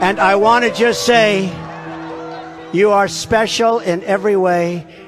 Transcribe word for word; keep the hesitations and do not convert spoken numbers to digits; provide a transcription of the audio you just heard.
And I want to just say, you are special in every way.